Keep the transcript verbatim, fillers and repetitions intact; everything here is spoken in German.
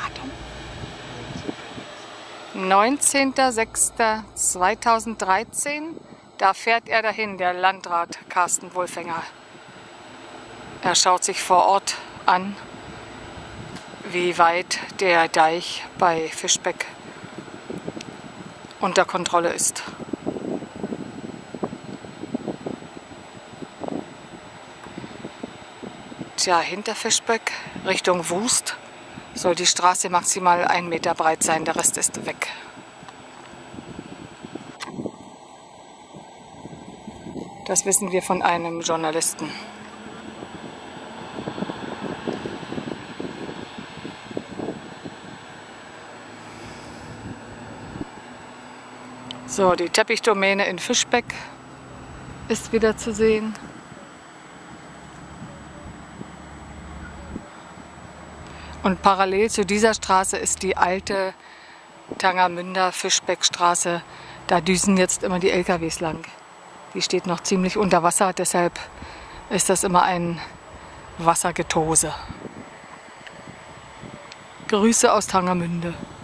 Datum? neunzehnter sechster zweitausenddreizehn. Da fährt er dahin, der Landrat Carsten Wolfänger. Er schaut sich vor Ort an, wie weit der Deich bei Fischbeck unter Kontrolle ist. Tja, hinter Fischbeck Richtung Wust soll die Straße maximal ein Meter breit sein, der Rest ist weg. Das wissen wir von einem Journalisten. So, die Teppichdomäne in Fischbeck ist wieder zu sehen. Und parallel zu dieser Straße ist die alte Tangermünder-Fischbeck-Straße. Da düsen jetzt immer die L K Ws lang. Die steht noch ziemlich unter Wasser, deshalb ist das immer ein Wassergetose. Grüße aus Tangermünde.